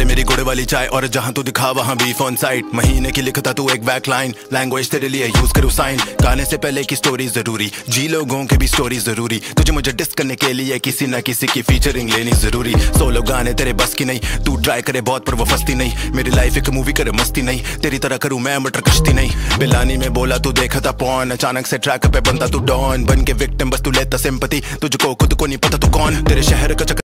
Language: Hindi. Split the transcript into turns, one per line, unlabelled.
पहले मेरी गुड़ वाली चाय, और जहां तू दिखा वहां बीफ ऑन साइड। महीने की लिखता तू एक बैक लाइन, लैंग्वेज तेरे लिए यूज करूँ साइन। गाने से पहले की स्टोरी जरूरी, जी लोगों के भी स्टोरी जरूरी। तुझे मुझे डिस करने के लिए किसी ना किसी की फीचरिंग लेनी जरूरी। सोलो गाने तेरे बस की नहीं, तू ट्राई करे बहुत पर वो फस्ती नहीं। मेरी लाइफ एक मूवी करे मस्ती नहीं, तेरी तरह करूँ मैं मटर कश्ती नहीं। बिलानी में बोला तू देखा था पॉन, अचानक से ट्रैक पे बनता तू डॉन। बन के विक्टिम बस तू लेता सिंपैथी, तुझको खुद को नहीं पता तू कौन। तेरे शहर का